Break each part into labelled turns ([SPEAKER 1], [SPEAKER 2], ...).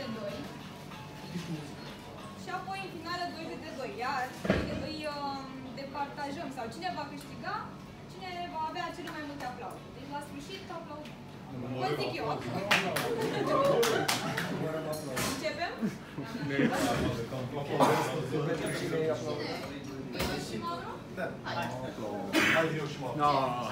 [SPEAKER 1] de 2. Și apoi în finală 2 câte 2. Iar îi departajăm sau cine va câștiga, cine va avea cele mai multe aplauze. Deci la sfârșit aplaudăm. Vă zic eu acum. Începem? Și Mauro?
[SPEAKER 2] Da.
[SPEAKER 3] Hai, eu și Mauro.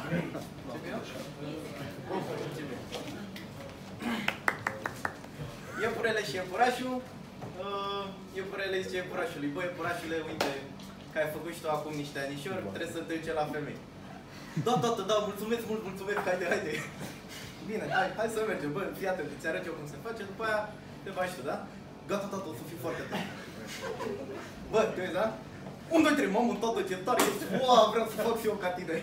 [SPEAKER 2] Iepurele și iepurașul. Iepurele zice iepurașului: băi, iepurașule, uite că ai făcut și tu acum niște anișori, trebuie să te duci la femei. Da, tată, da, mulțumesc mult, mulțumesc, haide. Bine, hai să mergem, bă, fii atent, îți arăt eu cum se face, după aia te faci tu, da? Gata, tată, o să fii foarte tare. Bă, te uiți, da? 1, 2, 3, mamă, tată, ce tare ești, wow, vreau să fac și eu ca tine.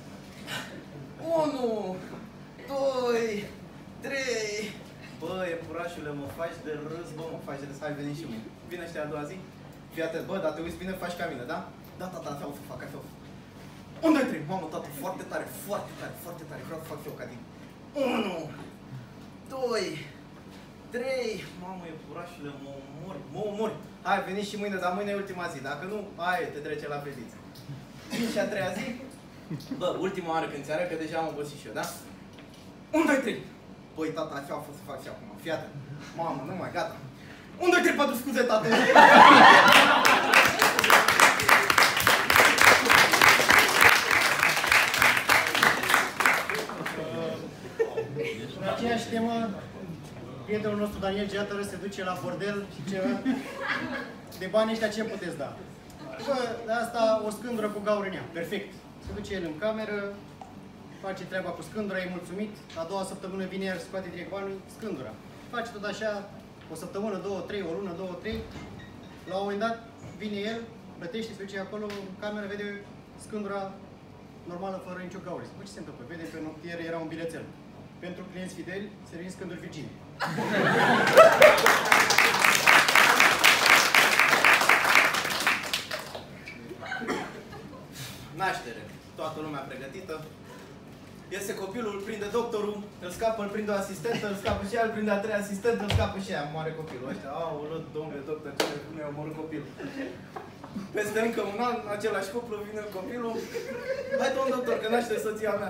[SPEAKER 2] 1, 2, 3. Bă, iepurașule, mă faci de râs, bă, mă faci de râs, hai, veni și mâine. Vine ăștia a doua zi, fii atent, bă, dar te uiți bine, faci ca mine, da? Da, tata, așa o să fac, așa o să fac. 1, 2, 3, mamă, tată, foarte tare, vreau să fac și eu ca tine. 1, 2, 3, mamă, iepurașule, mă omori. Hai, veni și mâine, dar mâine e ultima zi, dacă nu, hai, te trece la fetiță. Și a treia zi, bă, ultima oară când ți arăt, că deja am obosit și eu, da? 1, 2, 3. Păi, tata, așa a fost să fac și acum, fii atent. Mamă, nu mai, gata. 1, 2, 3, 4, scuze, tată.
[SPEAKER 4] În aceeași temă, prietenul nostru Daniel Geatără se duce la bordel și ceva. De bani ăștia ce puteți da? Bă, de asta o scândură cu gaură în ea. Perfect. Se duce el în cameră, face treaba cu scândura, e mulțumit. A doua săptămână vine iar, scoate direct banii, scândura. Face tot așa, o săptămână, 2, 3, o lună, 2, 3. La un moment dat vine el, plătește, se duce acolo în cameră, vede scândura normală, fără nicio gaură. Bă, ce se întâmplă? Vede că în noptier era un bilețel. Pentru clienți fideli, servim scânduri virgine.
[SPEAKER 2] Naștere. Toată lumea pregătită. Iese copilul, îl prinde doctorul, îl scapă, îl prinde o asistentă, îl scapă și ea, îl prinde a treia asistentă, îl scapă și ea. Moare copilul ăștia. Aoleu, domnule doctor, cum i-a omorât copilul? Peste încă un an, același cuplu, vine copilul. Hai, domn doctor, că naște soția mea.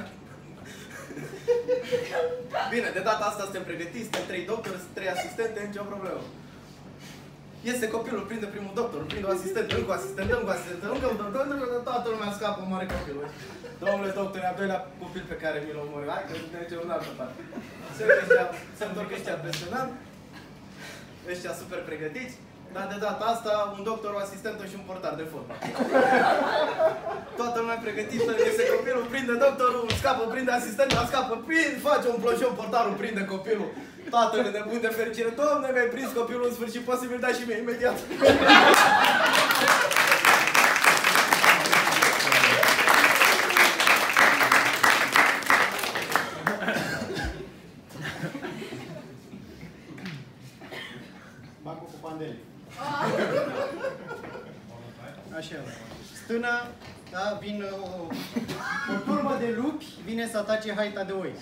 [SPEAKER 2] Bine, de data asta suntem pregătiți, suntem 3 doctori, 3 asistente, nicio problemă. Iese copilul, prinde primul doctor, prinde o asistentă, încă o asistentă, încă un doctor, toată lumea scapă, moare copilul. Domnule doctor, e al doilea copil pe care mi-l omoră. Hai că mergem în altă parte. Se întorc ăștia peste un an, ăștia super pregătiți, dar de data asta un doctor, o asistentă și un portar de fotbal. Toată lumea pregătită, iese copilul, prinde doctorul, scapă, prinde asistenta, scapă, face un ploșon, portarul prinde copilul. Tatăl nebun de fericire: Doamne, mi-ai prins copilul în sfârșit, poți să mi-l dai și mie imediat.
[SPEAKER 4] Bacul cu pandele. Așa. Stâna, da, vin o turmă de lupi, vine să atace haita de oi.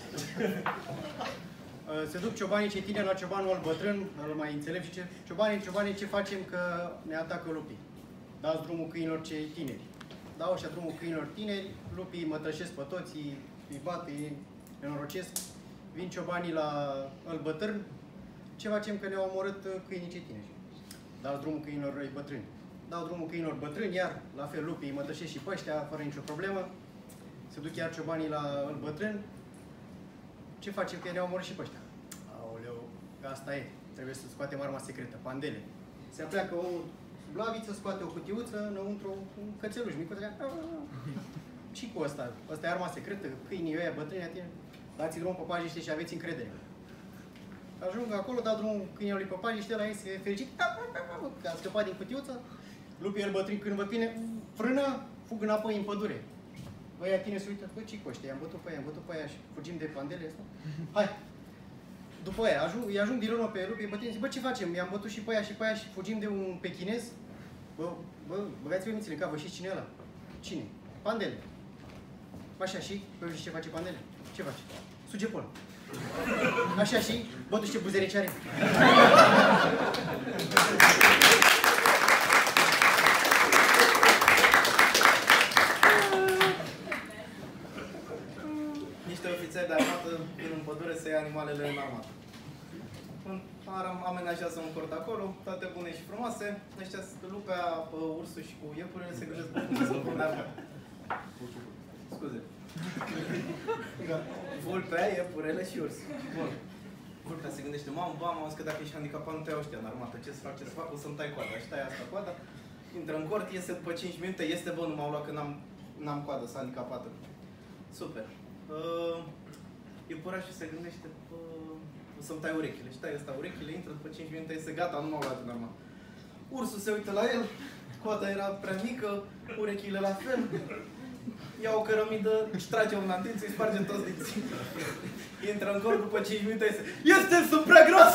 [SPEAKER 4] Se duc ciobanii cei tineri la ciobanul al bătrân, îl mai înțeleg și ce. Ciobanii, ce facem că ne atacă lupii? Dați drumul câinilor cei tineri. Dau ăștia drumul câinilor tineri, lupii mătășesc pe toți, îi bat, îi nenorocesc. Vin ciobanii la al bătrân, ce facem că ne-au omorât câinii cei tineri? Dați drumul câinilor bătrâni. Dau drumul câinilor bătrâni, iar la fel lupii îi mătășesc și pe ăștia, fără nicio problemă. Se duc iar ciobanii la al bătrân. Ce facem că ne-au omorât și pe ăștia? Aoleu, că asta e. Trebuie să scoatem arma secretă, pandele. Se apleacă o blaviță, scoate o cutiuță, înăuntru un cățeluș micuț. Și cu ăsta. Ăsta e arma secretă, câinii ăia bătrâni, tine. Dați drumul păpajiște și aveți încredere. Ajung acolo, dau drumul câinilor lui păpajiște, la ei se fericit. Că a scăpat din cutiuță. Lupii el bătrâni, când văd bine, frână, fug înapoi în pădure. Băia tine se uită: bă, ce cu ăștia? I-am bătut pe aia și fugim de pandele asta? Hai! După aia, îi ajung din urmă pe lupii bătrâni, zic: bă, ce facem? I-am bătut și pe aia și fugim de un pechinez? Băgați-vă mințile în cap, vă știți cine e ăla? Cine? Pandele. Așa, și? Păi ce face pandele? Ce face? Suge pe ăla. Așa și, bă, tu ce buzerici are?
[SPEAKER 2] Niște ofițeri de armată vin în pădure să ia animalele în armată. Amenajează un cort acolo, toate bune și frumoase. Ăștia, lupea, ursul și cu iepurile se gândesc cum să pun armată. Scuze. Vulpea, iepurele și urs. Bun. Vulpea se gândește, mamă, am auzit că dacă ești handicapat nu te iau ăștia în armată. Ce să fac, ce să fac? O să-mi tai coada. Și tai asta coada, intră în cort, iese după 5 minute, este bă, nu m-au luat că n-am coadă, sunt handicapată. Super. Iepurașul se gândește, o să-mi tai urechile. Și tai ăsta urechile, intră după 5 minute, iese gata, nu m-au luat în armată. Ursul se uită la el, coada era prea mică, urechile la fel. Ia o cărămidă, își trage un dinți, îi sparge toți dinții. Intră în corp, după 5 minute, este, sunt prea gros!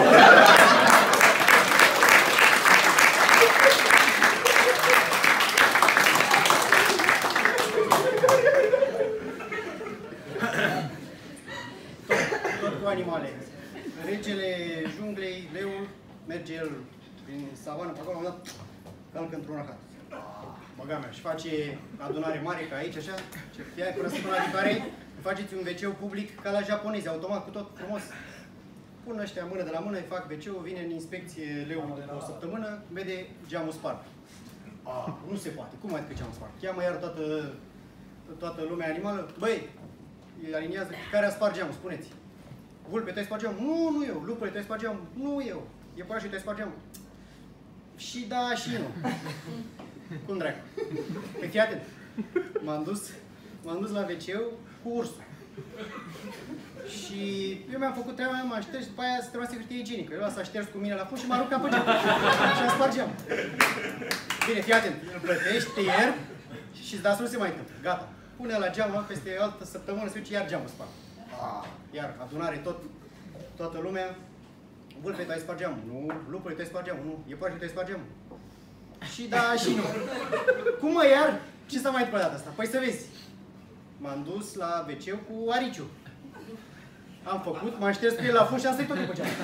[SPEAKER 4] Tot cu animale. Regele junglei, leul, merge el prin savană, pe acolo, am dat, calcă într-un rahat. Băga mea, și face adunare mare ca aici, așa, ce fie până săptămâna viitoare, faceți un WC public ca la japonezi, automat, cu tot frumos. Pun ăștia mână de la mână, îi fac WC-ul, vine în inspecție leul de o săptămână, vede geamul spart. Nu se poate, cum adică geamul spart? Cheamă iar toată lumea animală, băi, îi aliniază, care a spart geamul, spuneți. Vulpe, te-ai spart geamul? Nu eu. Lupule, te-ai spart geamul? Nu eu. Iepurașul, te-ai spart geamul? Și da, și nu. Cum dracu? Păi fii atent. M-am dus la WC cu ursul. Și eu mi-am făcut treaba mea, m-am șters și după aia trebuia să hârtie igienică. El s-a șters cu mine la fund și m-a rupt pe geam. Și am spart geamul. Bine, fii atent. Îl plătești, te iert și îți da să nu se mai întâmplă. Gata. Pune la geamul, peste o altă săptămână se duce iar geamul spart. Iar adunare toată lumea. Vulpe, te-ai spart geamul? Nu. Lupule, te-ai spart geamul? Nu. Iepurașul, te-ai spart geamul? Și da, și nu. Cum mă iar? Ce s-a mai întâmplat asta? Păi să vezi. M-am dus la WC cu ariciu. Am făcut, m-am șters pe el la fund și am sărit tot după geam.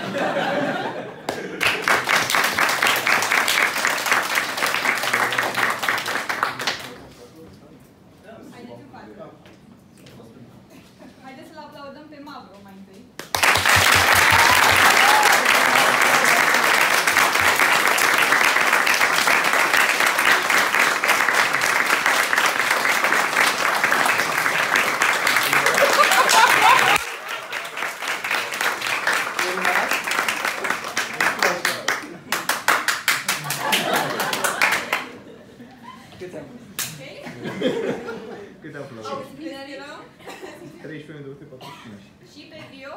[SPEAKER 1] Haideți să-l aplaudăm pe Mavro mai întâi.
[SPEAKER 3] Câte aplauze?
[SPEAKER 1] Auzi, respirăm.
[SPEAKER 3] 13.245.
[SPEAKER 1] Și pe Dio.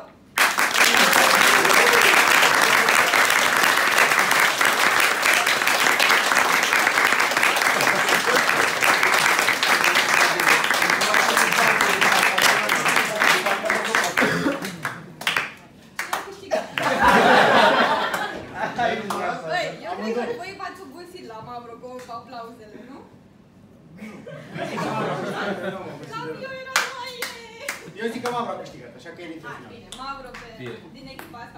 [SPEAKER 1] Băi, eu cred că voi v-ați obosit la Mavro cu aplauzele, nu? Campion era mai...
[SPEAKER 4] Eu zic că Mavro a câștigat, așa că e intru final.
[SPEAKER 1] Bine, Mavro din echipa asta.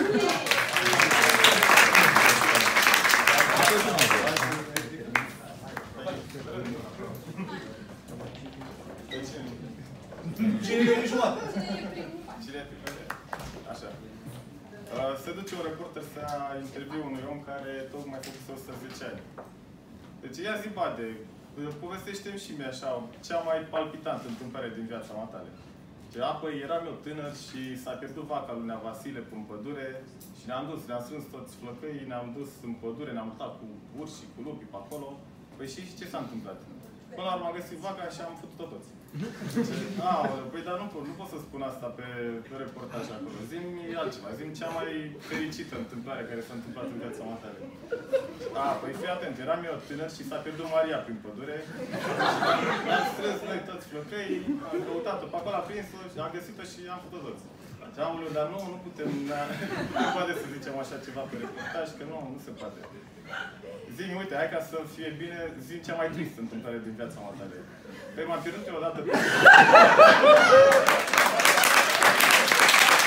[SPEAKER 4] Cine e jumătate?
[SPEAKER 1] Cine e primul?
[SPEAKER 5] Cine e primul? Așa. Se duce un reporter să ia interviu unui om care tocmai făcuse 110 ani. Deci ia zi, Bade, povestește-mi și mie așa, cea mai palpitantă întâmplare din viața mea tale. Apoi eram eu tânăr și s-a pierdut vaca lui Nea Vasile în pădure și ne-am dus, ne-am strâns toți flăcăii, ne-am dus în pădure, ne-am mutat cu urși și cu lupi pe acolo. Păi și ce s-a întâmplat? Până la urmă am găsit vaca și am făcut-o toți. Păi dar nu pot să spun asta pe reportaj acolo. Zi-mi altceva, zi-mi cea mai fericită întâmplare care s-a întâmplat în viața mea tare. Păi fii atent, eram eu tânăr și s-a pierdut Maria prin pădure. Am strâns noi toți flăcăii, am căutat-o pe acolo, am prins-o și am găsit-o și am făcut-o toți. Aoleu, dar nu putem, nu poate să zicem așa ceva pe reportaj, că nu se poate. Zi-mi, uite, hai ca să fie bine, zi-mi cea mai tristă întâmplare din viața mea tare. Păi m-am pierdut eu odată pe...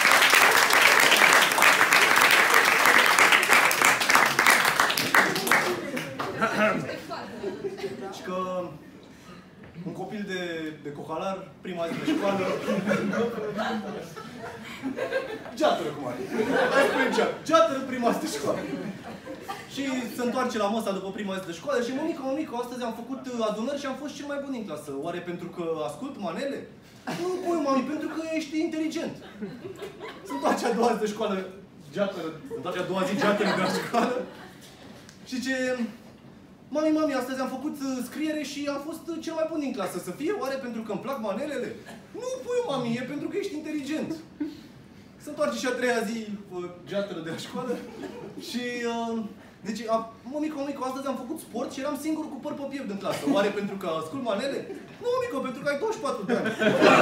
[SPEAKER 2] Geatră cum are. Geatră prima zi de școală. Și se întoarce la masa după prima zi de școală și mămică, astăzi am făcut adunări și am fost cel mai bun din clasă. Oare pentru că ascult manele? Nu, pui, mami, pentru că ești inteligent. Se întoarce a doua zi de școală, geatră, se întoarce a doua zi geatră de la școală. Și ce... Mami, astăzi am făcut scriere și am fost cel mai bun din clasă. Să fie oare pentru că îmi plac manelele? Nu, pui, mami, e pentru că ești inteligent. Se întoarce și a treia zi geatră de la școală și... Deci, mămică, astăzi am făcut sport și eram singur cu păr pe piept în clasă. Oare pentru că ascult manele? Nu, mămică, pentru că ai 24 de ani.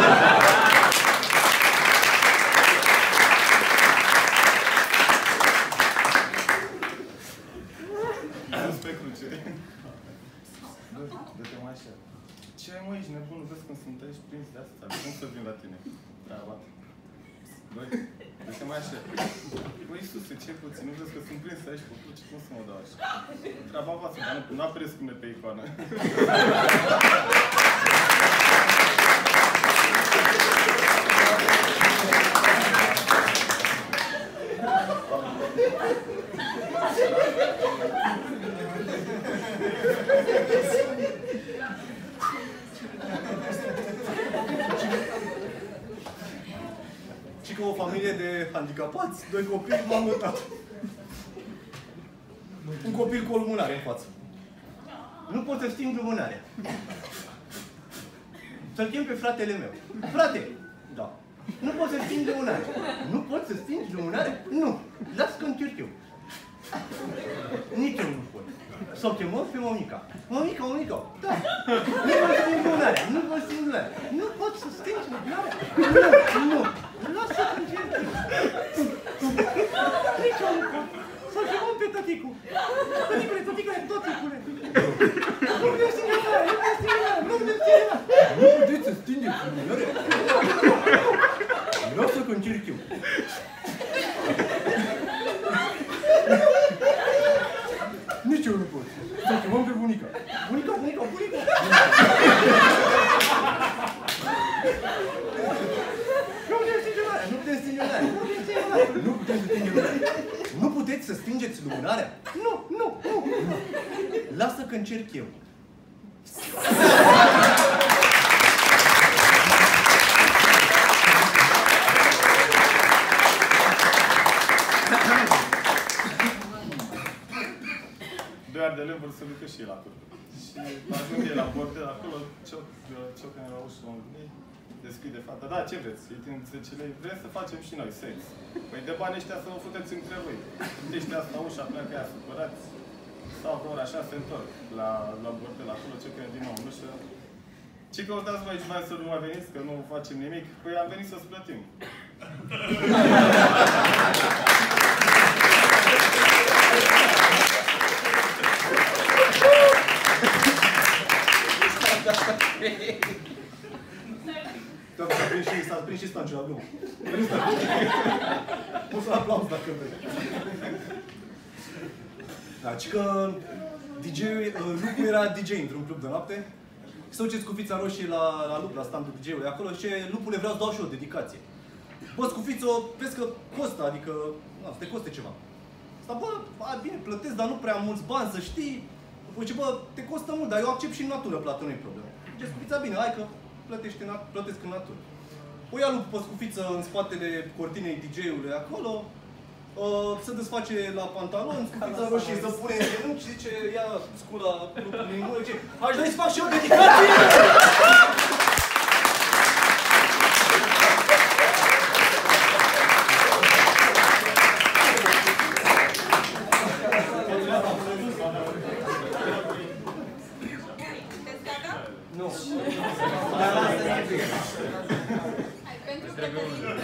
[SPEAKER 5] Pe cruce. Dă-te mai așa. Ce ai, mă, ești nebun? Vezi când sunt aici prins de asta? Cum să vin la tine? Da, bate. Băi, dă-te mai așa. Băi, Iisuse, ce puțin? Nu vezi că sunt prins aici pe cruce? Cum să mă dau așa? Treaba voastră, dar nu apresc cum pe icoană.
[SPEAKER 2] Și că o familie de handicapați, 2 copii, mamă, tată. Un copil cu o lumânare în față. Nu pot să sting lumânarea. Să-l chem pe fratele meu. Frate! Da. Nu pot să sting lumânarea. Nu pot să stingi lumânarea? Nu. Las că încerc eu. Nici eu nu pot. Să o chemăm pe mămica. Mămica, da. Nu pot să sting lumânarea. Nu pot să sting lumânarea. Nu pot să stingi lumânarea. Nu. Lasă că încerc eu. Nici eu nu pot. Să-l chemăm pe tăticu. Tăticule. Nu putem stinge lumânarea. Nu puteți să stingeți lumânarea. Lasă că încerc eu. Nici eu nu pot. Să chemăm pe bunica. Bunica. Nu putem stinge lumânarea. Nu puteți să stingeți lumânarea? Nu. Lasă că încerc eu.
[SPEAKER 5] Doi ardelevi vor să ducă și el acolo. Și ajung el la bordel, acolo, ciocă la ușă, deschide fata. Da, ce vreți? Îi tin 10 lei. Vrem să facem și noi sex. Păi de bani ăștia să vă futeți între voi. Ăștia asta ușa, pleacă ea supărați. Stau pe ora 6, se întorc la bordel, acolo, ciocă din nou în ușă. Ce căutați voi aici, mai să nu mai veniți, că nu facem nimic? Păi am venit să-ți plătim.
[SPEAKER 2] S-a prins și stanciul la glumă. Poți să-l aplauzi dacă vrei. Da, ci că Lucu era DJ într-un club de noapte. Și să duceți Scufița Roșie la Lup, la standul DJ-ului acolo și Lupule, vreau să dau și eu o dedicație. Bă, Scufițo, vezi că costă, adică, să te coste ceva. Asta, bă, bine, plătesc, dar nu prea mulți bani, să știi. Zice, bă, te costă mult, dar eu accept și în natură plată, nu-i problemă. Zice, Scufița, bine, hai că plătesc în natură. O ia Lupu pe Scufiță în spatele cortinei DJ-ului acolo, se desface la pantaloni, Scufița Roșie să pune în genunchi și zice, ia scula Lupului în mână, zice, aș dori să fac și eu dedicație! Nu.
[SPEAKER 1] Hai, pentru Cătălin.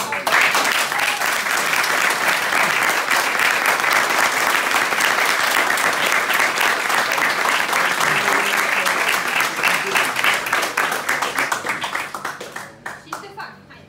[SPEAKER 1] Și Ștefan, hai.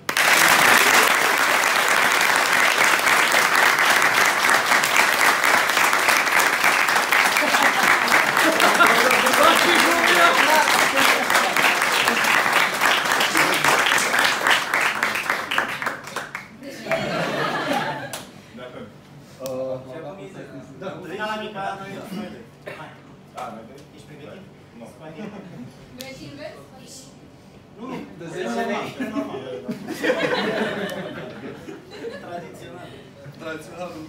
[SPEAKER 6] Tradiționalul.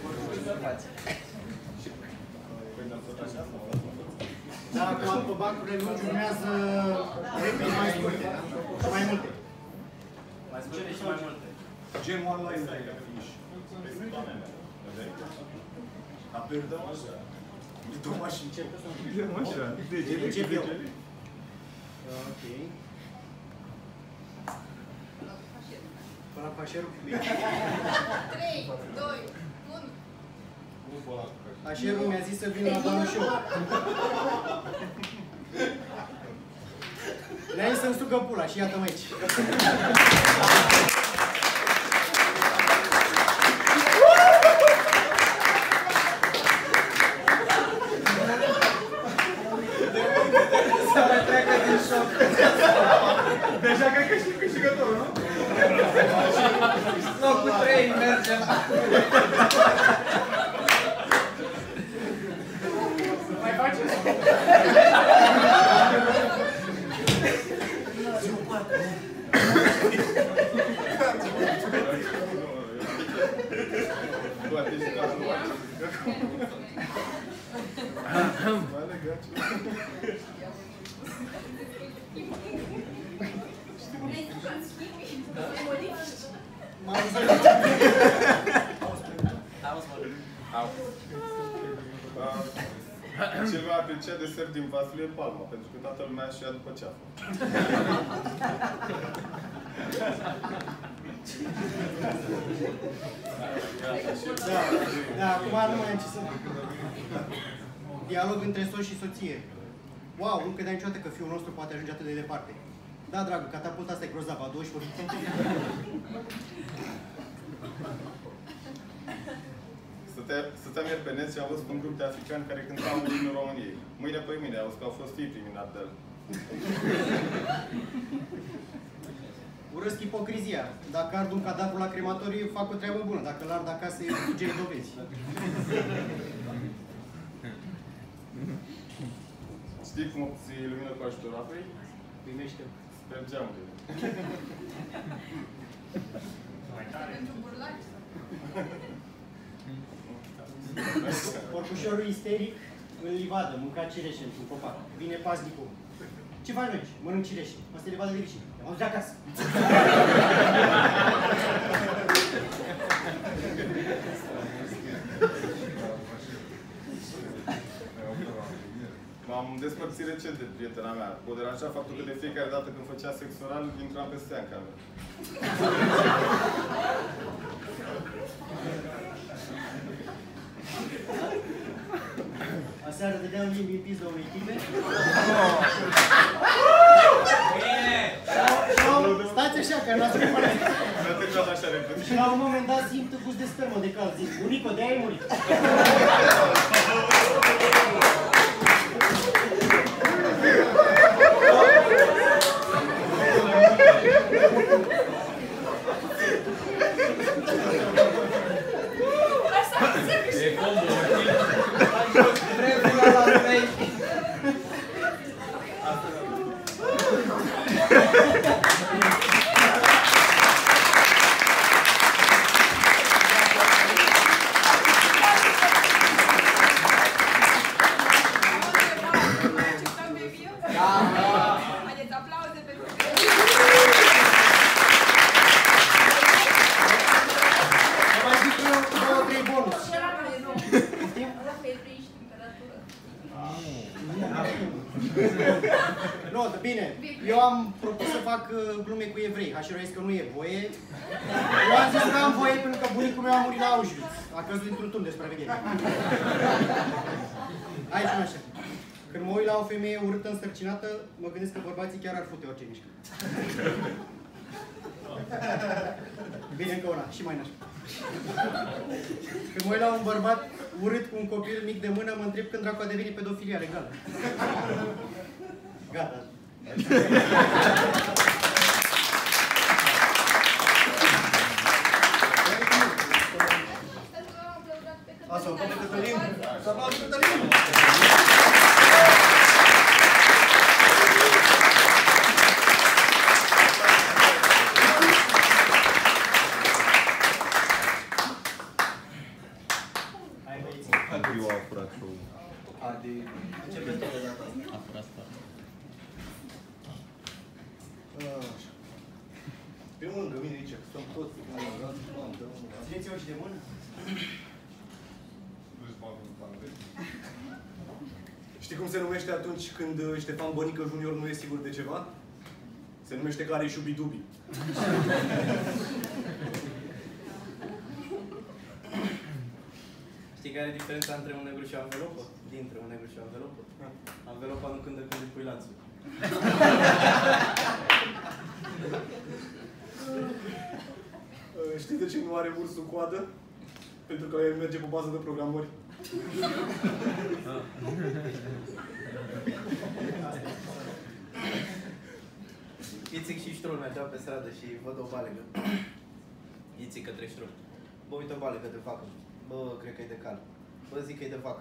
[SPEAKER 4] Da, acum pe bancurile lungi urmează repede mai scurte, da? Mai multe.
[SPEAKER 2] Mai scurte și mai multe.
[SPEAKER 6] Gen online de afiș. Aperi dăm așa. Dăm așa.
[SPEAKER 3] Dăm așa.
[SPEAKER 4] Încep eu. Ok. Până la pașerul.
[SPEAKER 1] 3, 2, 1.
[SPEAKER 4] Pașerul mi-a zis să vin la banul și eu. Le-a zis să-mi sugă pula și iată-mă aici.
[SPEAKER 2] Să mai treacă din șoc.
[SPEAKER 3] Deja cred că știi câștigătorul, nu?
[SPEAKER 2] Locul 3 mergem.
[SPEAKER 4] Mai faci?
[SPEAKER 5] Cel mai apreciat desert din Vaslui e palma, pentru că toată lumea și ia după ceafă.
[SPEAKER 4] Da, acum nu mai am ce să... Dialog între soț și soție. Wow, nu credeam niciodată că fiul nostru poate ajunge atât de departe. Da, dragă, catapulta asta e grozavă, a 12 ori.
[SPEAKER 5] Stăteam ieri pe net și am văzut un grup de africani care cântau imnul României. Mâine pe mâine, auzi că au fost ei primii în Ardel.
[SPEAKER 4] Urăsc ipocrizia. Dacă ard un cadavru la crematoriu, fac o treabă bună. Dacă l-ard acasă, e sugeri dovezi.
[SPEAKER 5] Știi cum se ilumină cu ajutorul apei?
[SPEAKER 4] Primește-o.
[SPEAKER 5] Spre geamurile.
[SPEAKER 1] Pentru burlaci.
[SPEAKER 4] Porcușorul isteric în livadă, mânca cireșe într-un copac. Vine paznicul. Ce faci aici? Mănânc cireșe. Asta e livadă de vicini. Am dus de acasă.
[SPEAKER 5] M-am despărțit recent de prietena mea. O deranja faptul că de fiecare dată când făcea sex oral, intram peste ea în cameră.
[SPEAKER 4] Aseară dădeam limbi în pizdă unei tipe. Stați așa, că n-ați mai părere.
[SPEAKER 5] Nu te crezi așa repede.
[SPEAKER 4] Și la un moment dat simt gust de spermă de cald. Zic, bunico, de-aia ai murit.
[SPEAKER 1] Haideți, aplauze pentru
[SPEAKER 4] Mai zic eu 2-3 bonus. Nu, bine. Eu am propus să fac glume cu evrei. Așa că nu e voie. Eu am zis că am voie pentru că bunicul meu a murit la Auschwitz. A căzut dintr-un turn de supraveghere. Hai și așa. Când mă uit la o femeie urâtă însărcinată, mă gândesc că bărbații chiar ar fute orice mișcă. Bine, încă una. Și mai nașpa. Când mă uit la un bărbat urât cu un copil mic de mână, mă întreb când dracu a devenit pedofilia legală. Gata.
[SPEAKER 6] Asta, o pe Cătălin. Să aplauze Cătălin.
[SPEAKER 4] Puneți-o și de mână. Știi cum se numește atunci când Ștefan Bănică Junior nu e sigur de ceva? Se numește care-i șubidubi.
[SPEAKER 2] Știi care e diferența între un negru și o anvelopă? Dintre un negru și o anvelopă? Anvelopa nu cântă când îi pui lanțul.
[SPEAKER 4] Știi de ce nu are ursul coadă? Pentru că el merge pe bază de programări.
[SPEAKER 2] Ițic și Ștrul mergeau pe stradă și văd o balegă. Ițic către Ștrul. Bă, uite o balegă de vacă. Bă, cred că e de cal. Bă, zic că e de vacă.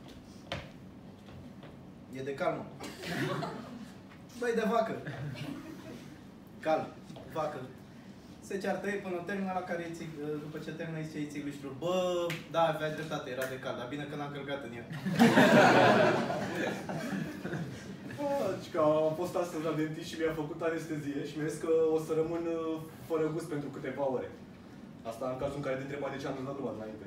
[SPEAKER 2] E de cal, mă. Bă, e de vacă. Cal. Vacă. Se ceartă ei până termină, la care Ițic, după ce termină, zice Ițic lui Ștrul. Bă, da, avea dreptate, era de cal, dar bine că n-am călcat în ea.
[SPEAKER 4] Că am fost astăzi la dentist și mi-a făcut anestezie și mi-a zis că o să rămân fără gust pentru câteva ore. Asta în cazul în care te întreba de ce am dus la doua înainte.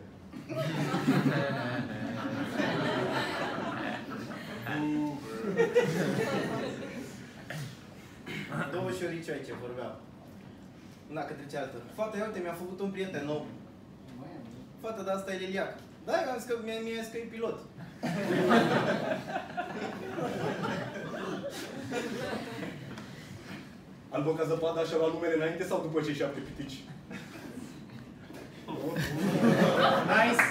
[SPEAKER 2] Două șorici aici vorbeau. Una către cealaltă. Fată, ia uite, mi-a făcut un prieten nou. Fată, dar asta e liliac. Da, eu am zis că mie zis că e pilot.
[SPEAKER 4] Albă ca zăpada și-a luat numele înainte sau după cei 7 pitici?
[SPEAKER 6] Nice!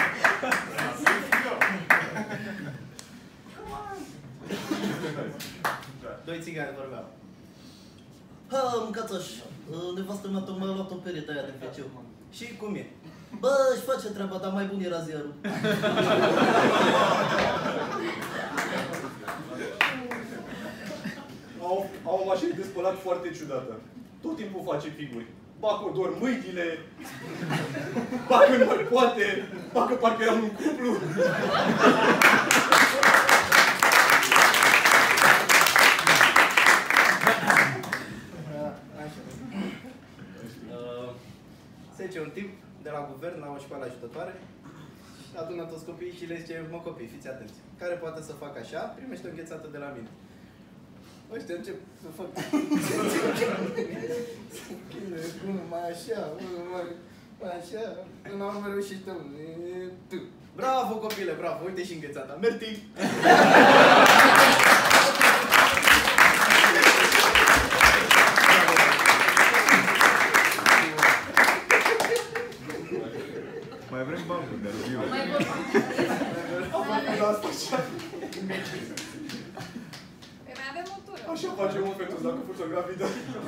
[SPEAKER 2] Doi țigani vorbeau. Ha, mâncați-aș. Nevastă mea tocmai a luat o perete aia de feciu. Și cum e? Bă, își face treaba, dar mai bun era ziarul.
[SPEAKER 4] Au o mașină de spălat foarte ciudată. Tot timpul face figuri. Ba că dor mâinile, ba că nu mai poate, ba că parcă eram un cuplu.
[SPEAKER 2] Se zice un tip de la guvern la o școală ajutătoare și adună toți copiii și le zice: mă copii, fiți atenți. Care poate să facă așa, primește o înghețată de la mine. Ăștia încep să fac... mai așa, mai așa, până la urmă reușește tu. Bravo, copile, bravo, uite și înghețata. Merti!
[SPEAKER 3] Mai vrem bancuri, dar eu.
[SPEAKER 1] Mai avem o tură.
[SPEAKER 4] Așa facem un fetus dacă fuți o gravidă.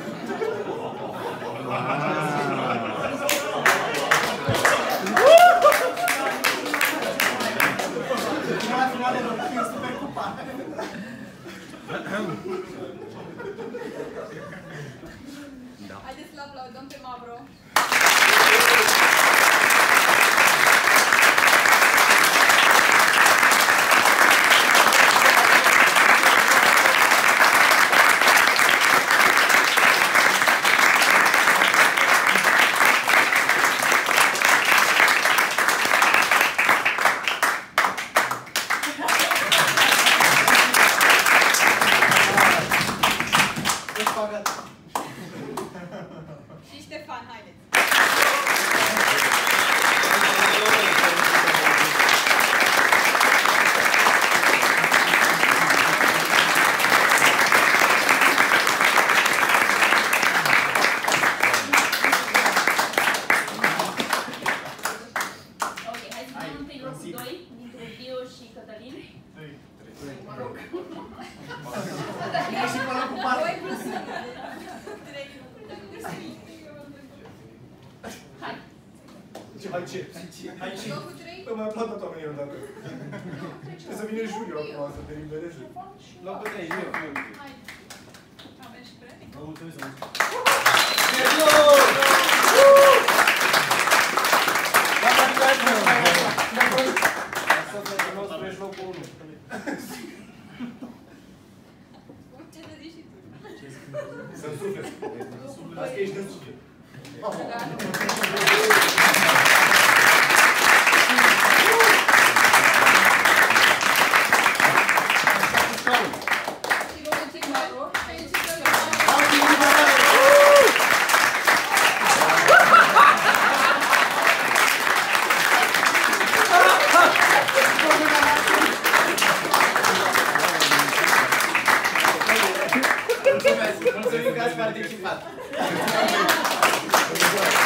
[SPEAKER 1] Haideți să-l aplaudăm pe Mavro. Și Ștefan, haideți!
[SPEAKER 7] Ok, hai să dăm întâi locul 2 dintre Dio și Cătălin.
[SPEAKER 6] Mă rog.
[SPEAKER 1] Doi și pe locul 4. 2 plus 1. 3.
[SPEAKER 7] Hai.
[SPEAKER 4] Hai ce?
[SPEAKER 6] Hai ce?
[SPEAKER 1] Locul 3.
[SPEAKER 4] Păi mai aplaudat oamenilor dacă... Trebuie să vină juriu acum să te libereze.
[SPEAKER 2] Locul 3, eu.
[SPEAKER 1] Hai. Avem și pre.
[SPEAKER 6] Vă mulțumesc, vă mulțumesc.
[SPEAKER 1] Ce să zici și tu?
[SPEAKER 4] Să-mi suflet. Asta ești de suflet.
[SPEAKER 1] Da.
[SPEAKER 2] anticipat.